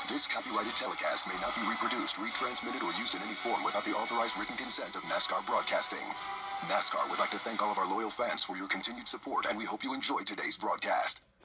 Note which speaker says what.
Speaker 1: This copyrighted telecast may not be reproduced, retransmitted, or used in any form without the authorized written consent of NASCAR Broadcasting. NASCAR would like to thank all of our loyal fans for your continued support, and we hope you enjoyed today's broadcast.